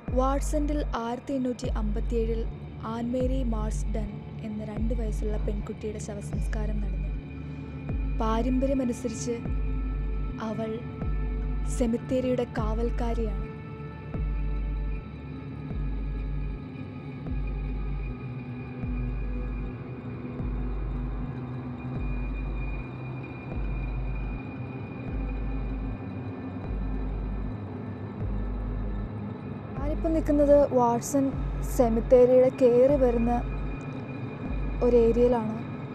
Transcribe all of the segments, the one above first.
വാട്സണ്ടിൽ 1857 ആൻമേരി മാർസ്ഡൺ എന്ന 2 വയസ്സുള്ള പെൺകുട്ടിയുടെ ശവസംസ്കാരം നടന്നു. പാരമ്പര്യമനുസരിച്ച് അവൾ സെമിത്തേരിയുടെ കാവൽക്കാരിയാണ്. ഞാനിപ്പോൾ നിൽക്കുന്നത് വാട്സൺ സെമിത്തേരിയുടെ കയറി വരുന്ന ഒരു ഏരിയയിലാണ്.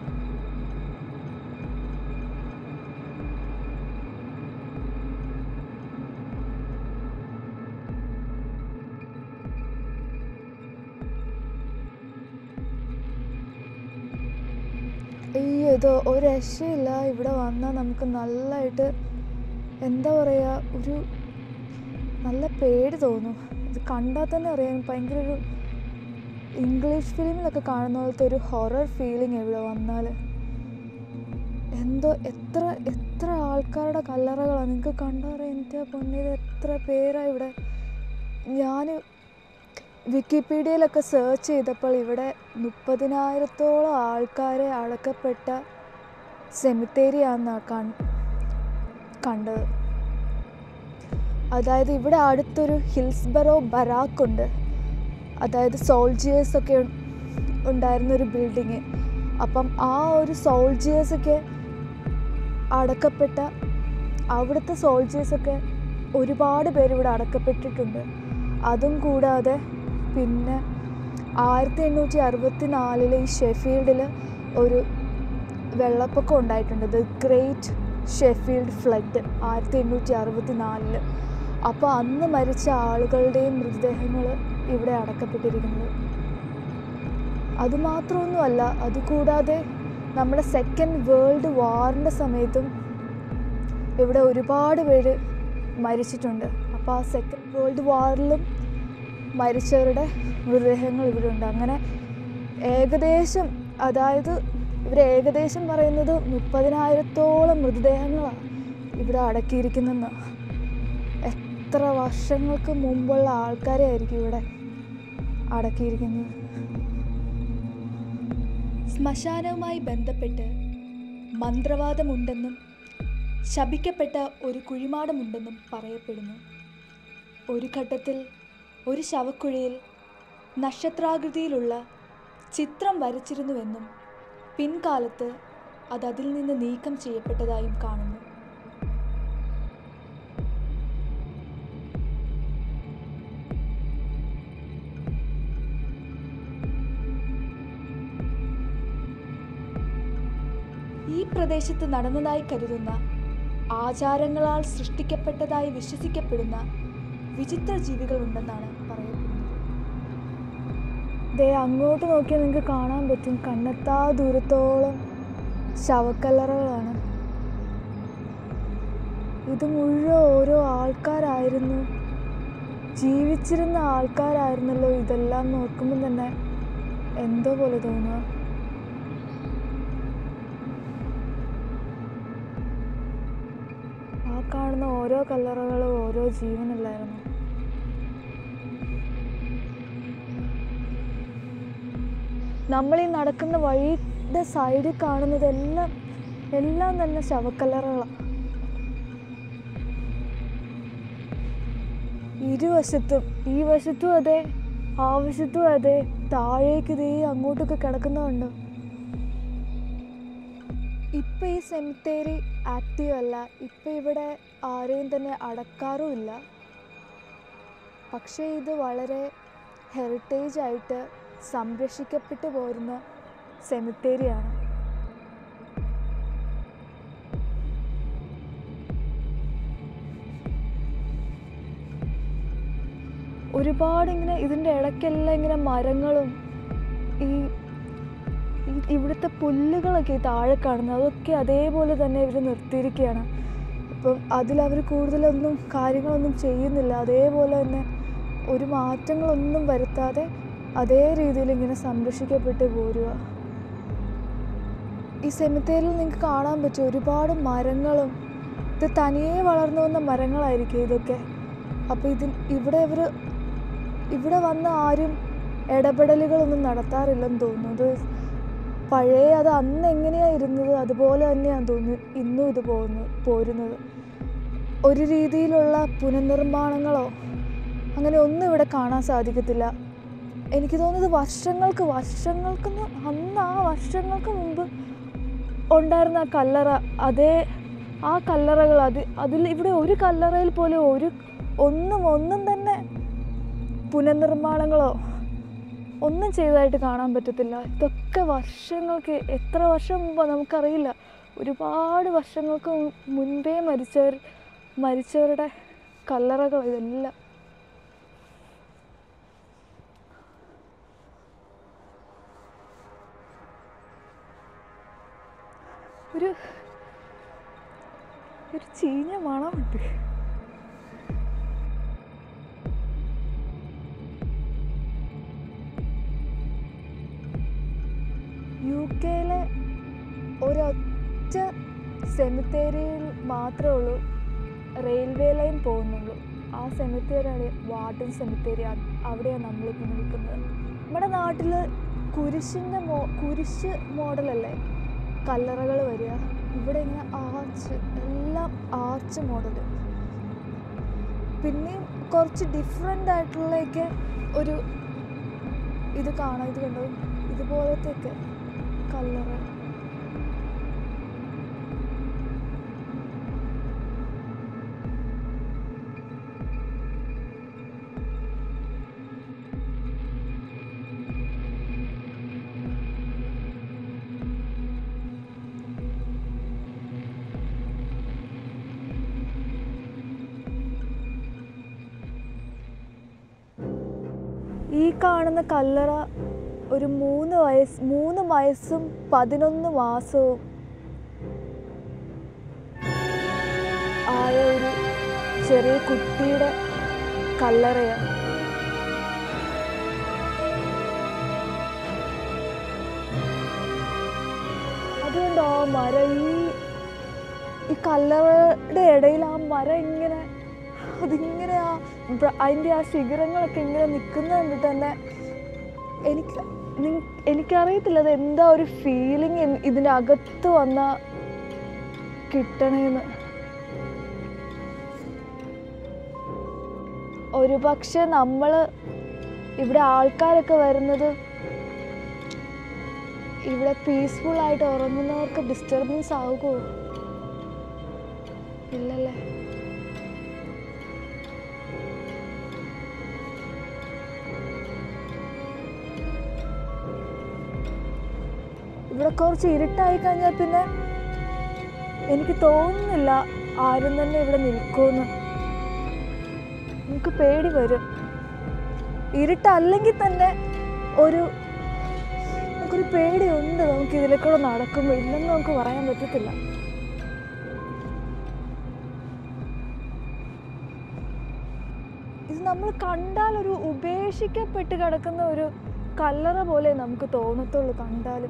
ഇത് ഒരു രക്ഷയില്ല. ഇവിടെ വന്നാൽ നമുക്ക് നല്ലതായിട്ട് എന്താ പറയുക, ഒരു നല്ല പേടി തോന്നും. ഇത് കണ്ടാൽ തന്നെ അറിയാം, ഭയങ്കര ഒരു ഇംഗ്ലീഷ് ഫിലിമിലൊക്കെ കാണുന്ന പോലത്തെ ഒരു ഹൊറർ ഫീലിംഗ് ഇവിടെ വന്നാൽ. എന്തോ എത്ര ആൾക്കാരുടെ കല്ലറകളാണ്, നിങ്ങൾക്ക് കണ്ടറിയാം. എൻ്റെ പൊന്നിത് എത്ര പേരാണ് ഇവിടെ. ഞാൻ വിക്കിപീഡിയയിലൊക്കെ സെർച്ച് ചെയ്തപ്പോൾ ഇവിടെ 30,000-ഓളം ആൾക്കാരെ അടക്കപ്പെട്ട സെമിത്തേരിയാണെന്നാണ് കണ്ടത്. അതായത് ഇവിടെ അടുത്തൊരു ഹിൽസ്ബറോ ബറാക്കുണ്ട്, അതായത് സോൾജിയേഴ്സൊക്കെ ഉണ്ടായിരുന്നൊരു ബിൽഡിങ്. അപ്പം ആ ഒരു സോൾജിയേഴ്സൊക്കെ അടക്കപ്പെട്ട അവിടുത്തെ സോൾജിയേഴ്സൊക്കെ ഒരുപാട് പേര് ഇവിടെ അടക്കപ്പെട്ടിട്ടുണ്ട്. അതും കൂടാതെ പിന്നെ 1864 ഈ ഷെഫീൽഡിൽ ഒരു വെള്ളപ്പൊക്കം ഉണ്ടായിട്ടുണ്ട്, ദ ഗ്രേറ്റ് ഷെഫീൽഡ് ഫ്ലഡ് 1864. അപ്പോൾ അന്ന് മരിച്ച ആളുകളുടെയും മൃതദേഹങ്ങൾ ഇവിടെ അടക്കപ്പെട്ടിരിക്കുന്നത്. അതുമാത്രമൊന്നുമല്ല, അതുകൂടാതെ നമ്മുടെ സെക്കൻഡ് വേൾഡ് വാറിൻ്റെ സമയത്തും ഇവിടെ ഒരുപാട് പേര് മരിച്ചിട്ടുണ്ട്. അപ്പോൾ ആ സെക്കൻഡ് വേൾഡ് വാറിലും മരിച്ചവരുടെ മൃതദേഹങ്ങൾ ഇവിടെ ഉണ്ട്. അങ്ങനെ ഏകദേശം, അതായത് ഇവർ ഏകദേശം പറയുന്നത് 30,000-ഓളം മൃതദേഹങ്ങളാണ് ഇവിടെ അടക്കിയിരിക്കുന്നതെന്ന്. എത്ര വർഷങ്ങൾക്ക് മുമ്പുള്ള ആൾക്കാരെ ആയിരിക്കും ഇവിടെ അടക്കിയിരിക്കുന്നത്. ശ്മശാനവുമായി ബന്ധപ്പെട്ട് മന്ത്രവാദമുണ്ടെന്നും ശപിക്കപ്പെട്ട ഒരു കുഴിമാടമുണ്ടെന്നും പറയപ്പെടുന്നു. ഒരു ഘട്ടത്തിൽ ഒരു ശവക്കുഴിയിൽ നക്ഷത്രാകൃതിയിലുള്ള ചിത്രം വരച്ചിരുന്നുവെന്നും പിൻകാലത്ത് അതിൽ നിന്ന് നീക്കം ചെയ്യപ്പെട്ടതായും കാണുന്നു. ഈ പ്രദേശത്ത് നടന്നതായി കരുതുന്ന, ആചാരങ്ങളാൽ സൃഷ്ടിക്കപ്പെട്ടതായി വിശ്വസിക്കപ്പെടുന്ന വിചിത്ര ജീവികളുണ്ടെന്നാണ് പറയപ്പെടുന്നത്. അങ്ങോട്ട് നോക്കിയാൽ നിങ്ങൾക്ക് കാണാൻ പറ്റും, കണ്ണെത്താ ദൂരത്തോളം ശവക്കല്ലറകളാണ്. ഇത് മുഴുവൻ ഓരോ ആൾക്കാരായിരുന്നു, ജീവിച്ചിരുന്ന ആൾക്കാരായിരുന്നല്ലോ ഇതെല്ലാം. നോക്കുമ്പോൾ തന്നെ എന്തോ പോലെ തോന്നുക. ആ കാണുന്ന ഓരോ കല്ലറകളും ഓരോ ജീവനല്ലായിരുന്നു. നമ്മളീ നടക്കുന്ന വഴിയുടെ സൈഡിൽ കാണുന്നതെല്ലാം തന്നെ ശവക്കല്ലറകളാണ്. ഇരുവശത്തും, ഈ വശത്തും അതെ, ആ വശത്തും അതെ, താഴേക്ക് ഇതേ അങ്ങോട്ടൊക്കെ കിടക്കുന്നതുണ്ട്. ഇപ്പം ഈ സെമിത്തേരി ആക്റ്റീവ് അല്ല, ഇപ്പം ഇവിടെ ആരെയും തന്നെ അടക്കാറുമില്ല. പക്ഷേ ഇത് വളരെ ഹെറിറ്റേജ് ആയിട്ട് സംരക്ഷിക്കപ്പെട്ടു പോരുന്ന സെമിത്തേരിയാണ്. ഒരുപാട് ഇങ്ങനെ ഇതിൻ്റെ ഇടയ്ക്കെല്ലാം ഇങ്ങനെ മരങ്ങളും ഇവിടുത്തെ പുല്ലുകളൊക്കെ താഴെ കാണുന്നത്, അതൊക്കെ അതേപോലെ തന്നെ ഇവർ നിർത്തിയിരിക്കുകയാണ്. അപ്പം അതിലവർ കൂടുതലൊന്നും കാര്യങ്ങളൊന്നും ചെയ്യുന്നില്ല. അതേപോലെ തന്നെ ഒരു മാറ്റങ്ങളൊന്നും വരുത്താതെ അതേ രീതിയിൽ ഇങ്ങനെ സംരക്ഷിക്കപ്പെട്ട് പോരുക. ഈ സെമിത്തേരിയിൽ നിങ്ങൾക്ക് കാണാൻ പറ്റും ഒരുപാട് മരങ്ങളും. ഇത് തനിയെ വളർന്നു വന്ന മരങ്ങളായിരിക്കും ഇതൊക്കെ. അപ്പോൾ ഇവിടെ ഇവർ ഇവിടെ വന്ന് ആരും ഇടപെടലുകളൊന്നും നടത്താറില്ലെന്ന് തോന്നുന്നു. പഴയ അത് അന്ന് എങ്ങനെയാണ് ഇരുന്നത് അതുപോലെ തന്നെയാണെന്ന് തോന്നുന്നു ഇന്നും ഇത് പോരുന്നത്. ഒരു രീതിയിലുള്ള പുനർനിർമ്മാണങ്ങളോ അങ്ങനെ ഒന്നും ഇവിടെ കാണാൻ സാധിക്കത്തില്ല. എനിക്ക് തോന്നുന്നത് വർഷങ്ങൾക്ക് മുമ്പ് ഉണ്ടായിരുന്ന ആ കല്ലറ, ആ കല്ലറകൾ അതിൽ ഇവിടെ ഒരു കല്ലറയിൽ പോലും ഒന്നും തന്നെ പുനർനിർമ്മാണങ്ങളോ ഒന്നും ചെയ്തതായിട്ട് കാണാൻ പറ്റത്തില്ല. ഇതൊക്കെ എത്ര വർഷം മുമ്പ് നമുക്കറിയില്ല. ഒരുപാട് വർഷങ്ങൾക്ക് മുൻപേ മരിച്ചവരുടെ കല്ലറകൾ ഇതെല്ലാം. ഒരു ചീഞ്ഞ മണമുണ്ട്. UK ഒരൊറ്റ സെമിത്തേരിയിൽ മാത്രമേ ഉള്ളൂ റെയിൽവേ ലൈൻ പോകുന്നുള്ളൂ. ആ സെമിത്തേരിയാണ് വാർഡൻ സെമിത്തേരി. അവിടെയാണ് നമ്മളിപ്പോൾ നിൽക്കുന്നത്. നമ്മുടെ നാട്ടിൽ കുരിശ് മോഡലല്ലേ കല്ലറകൾ വരിക. ഇവിടെ ഇങ്ങനെ എല്ലാം ആർച്ച് മോഡൽ. പിന്നെയും കുറച്ച് ഡിഫറെൻ്റ് ആയിട്ടുള്ളതൊക്കെ ഒരു ഇത് കാണാം. ഇത് കണ്ടോ, ഇതുപോലത്തെയൊക്കെ കല്ലറ. ഈ കാണുന്ന കല്ലറ ഒരു 3 വയസ്സും 11 മാസവും ആയ ഒരു ചെറിയ കുട്ടിയുടെ കല്ലറയാണ്. അതുകൊണ്ട് ആ മരം ഈ കല്ലറയുടെ ഇടയിൽ ആ മരം ഇങ്ങനെ അതിൻ്റെ ആ ശിഖരങ്ങളൊക്കെ ഇങ്ങനെ നിൽക്കുന്നത് കണ്ടിട്ട് തന്നെ എനിക്കറിയത്തില്ല അത് എന്താ ഒരു ഫീലിംഗ് ഇതിൻ്റെ അകത്ത് വന്നാൽ കിട്ടണേന്ന്. ഒരു പക്ഷെ ഇവിടെ ആൾക്കാരൊക്കെ വരുന്നത് ഇവിടെ പീസ്ഫുള്ളായിട്ട് ഉറങ്ങുന്നവർക്ക് ഡിസ്റ്റർബൻസ് ആകുമോ? ഇല്ലല്ലേ. ഇവിടെ കുറച്ച് ഇരുട്ടായി കഴിഞ്ഞാൽ പിന്നെ എനിക്ക് തോന്നുന്നില്ല ആരും തന്നെ ഇവിടെ നിൽക്കുമെന്ന്. നമുക്ക് പേടി വരും. ഇരുട്ടല്ലെങ്കിൽ തന്നെ നമുക്കൊരു പേടിയുണ്ട്. നമുക്ക് ഇതിലേക്കൂടെ നടക്കുമ്പോൾ ഇല്ലെന്ന് നമുക്ക് പറയാൻ പറ്റത്തില്ല. ഇത് നമ്മൾ കണ്ടാൽ ഒരു ഉപേക്ഷിക്കപ്പെട്ട് കിടക്കുന്ന ഒരു കല്ലറ പോലെ നമുക്ക് തോന്നത്തുള്ളൂ കണ്ടാലും.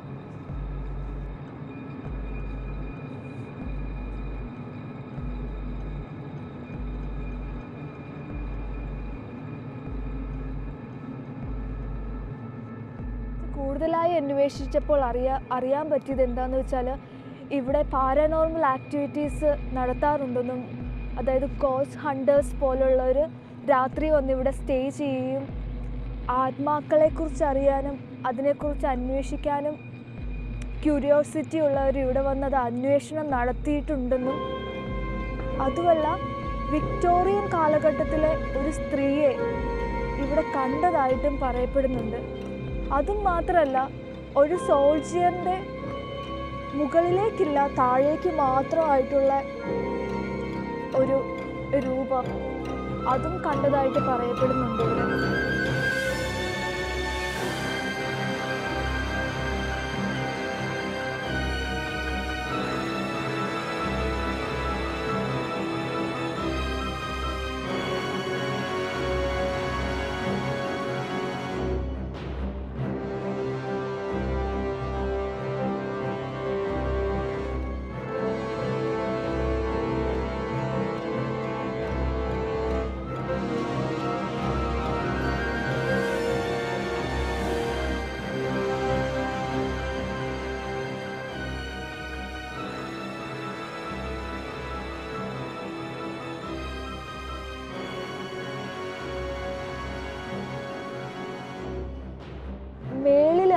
കൂടുതലായി അന്വേഷിച്ചപ്പോൾ അറിയാൻ പറ്റിയത് എന്താണെന്ന് വെച്ചാൽ ഇവിടെ പാരനോർമൽ ആക്ടിവിറ്റീസ് നടത്താറുണ്ടെന്നും, അതായത് ഗോസ്റ്റ് ഹണ്ടേഴ്സ് പോലുള്ളവർ രാത്രി വന്ന് ഇവിടെ സ്റ്റേ ചെയ്യുകയും ആത്മാക്കളെക്കുറിച്ച് അറിയാനും അതിനെക്കുറിച്ച് അന്വേഷിക്കാനും ക്യൂരിയോസിറ്റി ഉള്ളവർ ഇവിടെ വന്ന് അത് അന്വേഷണം നടത്തിയിട്ടുണ്ടെന്നും, അതുമല്ല വിക്ടോറിയൻ കാലഘട്ടത്തിലെ ഒരു സ്ത്രീയെ ഇവിടെ കണ്ടതായിട്ടും പറയപ്പെടുന്നുണ്ട്. അതും മാത്രമല്ല, ഒരു സോൾജിയറിൻ്റെ മുകളിലേക്കില്ല താഴേക്ക് മാത്രമായിട്ടുള്ള ഒരു രൂപം അതും കണ്ടതായിട്ട് പറയപ്പെടുന്നുണ്ട് ഇവിടെ.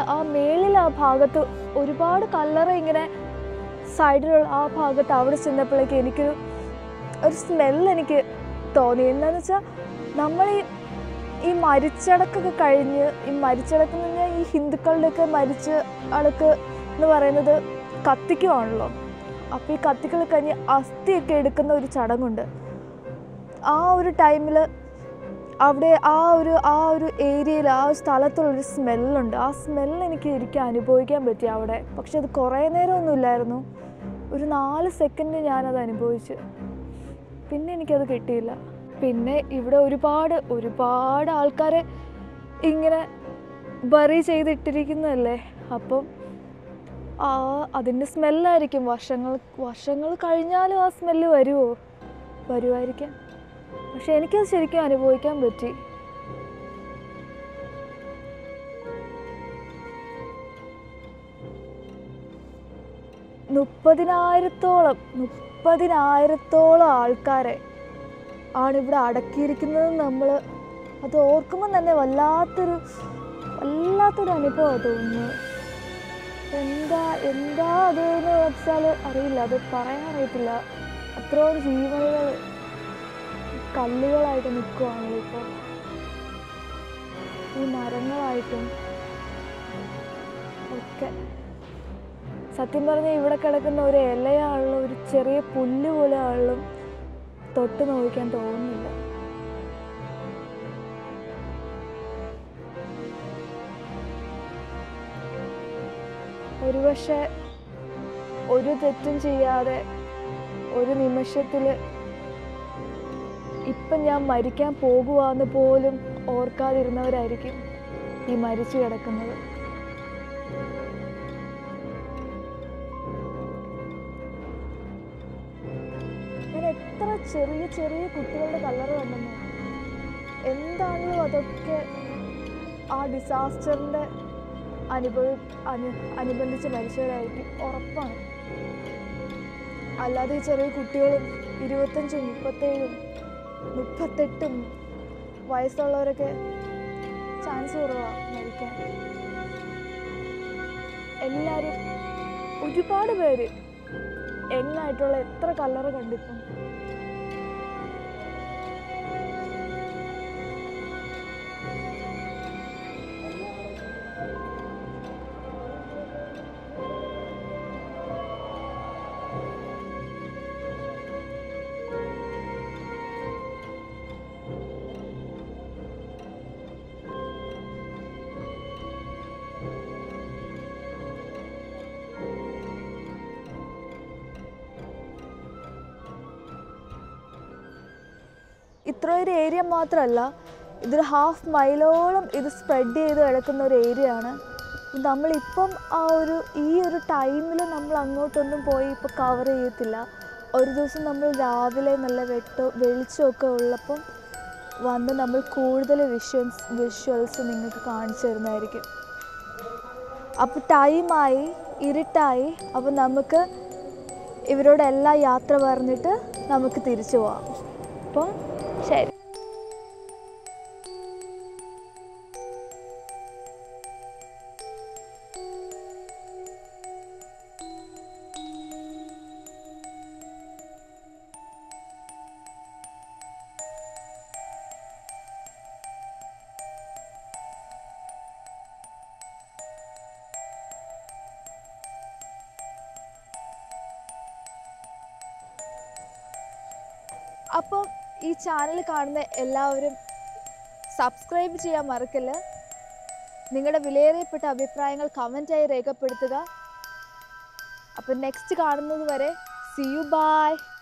ആ മേളിൽ ആ ഭാഗത്ത് ഒരുപാട് കല്ലറ ഇങ്ങനെ സൈഡിലുള്ള ആ ഭാഗത്ത് അവിടെ ചെന്നപ്പോഴേക്ക് എനിക്കൊരു സ്മെല്ല് എനിക്ക് തോന്നി. എന്താണെന്ന് വെച്ചാൽ നമ്മൾ ഈ മരിച്ചടക്കൊക്കെ കഴിഞ്ഞ് ഈ മരിച്ചടക്കെന്ന് പറഞ്ഞാൽ ഈ ഹിന്ദുക്കളുടെയൊക്കെ മരിച്ച അടക്ക് എന്ന് പറയുന്നത് കത്തിക്കുവാണല്ലോ. അപ്പോൾ ഈ കത്തിക്കൾ കഴിഞ്ഞ് അസ്ഥിയൊക്കെ എടുക്കുന്ന ഒരു ചടങ്ങുണ്ട്. ആ ഒരു ടൈമിൽ അവിടെ ആ ഒരു ഏരിയയിൽ ആ ഒരു സ്ഥലത്തുള്ളൊരു സ്മെല്ലുണ്ട്. ആ സ്മെല്ല് എനിക്ക് അനുഭവിക്കാൻ പറ്റി അവിടെ. പക്ഷെ അത് കുറേ നേരമൊന്നും ഇല്ലായിരുന്നു, ഒരു 4 സെക്കൻഡ് ഞാനത് അനുഭവിച്ചു. പിന്നെ എനിക്കത് കിട്ടിയില്ല. പിന്നെ ഇവിടെ ഒരുപാട് ആൾക്കാരെ ഇങ്ങനെ ബറി ചെയ്തിട്ടിരിക്കുന്നതല്ലേ. അപ്പം അതിൻ്റെ സ്മെല്ലായിരിക്കും. വർഷങ്ങൾ കഴിഞ്ഞാലും ആ സ്മെല്ല് വരുമായിരിക്കാം. പക്ഷെ എനിക്കത് ശരിക്കും അനുഭവിക്കാൻ പറ്റി. മുപ്പതിനായിരത്തോളം ആൾക്കാരെ ആണ് ഇവിടെ അടക്കിയിരിക്കുന്നത്. നമ്മൾ അത് ഓർക്കുമ്പോൾ തന്നെ വല്ലാത്തൊരു അനുഭവമാണ് തോന്നുന്നത്. എന്താ അതെന്ന് വെച്ചാൽ അറിയില്ല, അത് പറയാനറിയത്തില്ല. അത്രയും ജീവനുകൾ കല്ലുകളായിട്ട് നിൽക്കുവാണല്ലോ ഇപ്പോൾ, ഈ മരങ്ങളായിട്ടും ഒക്കെ. സത്യം പറഞ്ഞാൽ ഇവിടെ കിടക്കുന്ന ഒരു ഇലയാണെങ്കിലും ഒരു ചെറിയ പുല്ല് പോലെ ആണെങ്കിലും തൊട്ട് നോക്കാൻ തോന്നുന്നില്ല. ഒരുപക്ഷെ ഒരു തെറ്റും ചെയ്യാതെ ഒരു നിമിഷത്തിൽ ഇപ്പം ഞാൻ മരിക്കാൻ പോകുവാന്ന് പോലും ഓർക്കാതിരുന്നവരായിരിക്കും ഈ മരിച്ചു കിടക്കുന്നത്. ഞാൻ എത്ര ചെറിയ കുട്ടികളുടെ കല്ലറ കണ്ടെന്നോ. എന്താണെങ്കിലും അതൊക്കെ ആ ഡിസാസ്റ്ററിൻ്റെ അനുബന്ധിച്ച് മരിച്ചവരായിരിക്കും, ഉറപ്പാണ്. അല്ലാതെ ഈ ചെറിയ കുട്ടികളും 25, 37, 38 വയസ്സുള്ളവരൊക്കെ ചാൻസ് കുറവാണ് മരിക്കാൻ. എല്ലാവരും ഒരുപാട് പേര് യങ്ങായിട്ടുള്ള എത്ര കല്ലറ കണ്ടിപ്പം. ഇത്ര ഒരു ഏരിയ മാത്രമല്ല, ഇതൊരു 1/2 മൈലോളം ഇത് സ്പ്രെഡ് ചെയ്ത് കിടക്കുന്ന ഒരു ഏരിയ ആണ്. നമ്മളിപ്പം ഈ ഒരു ടൈമിൽ നമ്മൾ അങ്ങോട്ടൊന്നും പോയി ഇപ്പോൾ കവർ ചെയ്യത്തില്ല. ഒരു ദിവസം നമ്മൾ രാവിലെ നല്ല വെളിച്ചമൊക്കെ ഉള്ളപ്പം വന്ന് നമ്മൾ കൂടുതൽ വിഷ്വൽസ് നിങ്ങൾക്ക് കാണിച്ചു തരുന്നതായിരിക്കും. അപ്പോൾ ടൈമായി, ഇരുട്ടായി. അപ്പോൾ നമുക്ക് ഇവരോടെല്ലാം യാത്ര പറഞ്ഞിട്ട് നമുക്ക് തിരിച്ചു പോവാം. അപ്പോൾ ശരി. അപ്പം ഈ ചാനൽ കാണുന്ന എല്ലാവരും സബ്സ്ക്രൈബ് ചെയ്യാൻ മറക്കല്ല. നിങ്ങളുടെ വിലയേറിയപ്പെട്ട അഭിപ്രായങ്ങൾ കമൻറ്റായി രേഖപ്പെടുത്തുക. അപ്പം നെക്സ്റ്റ് കാണുന്നത് വരെ see you, bye.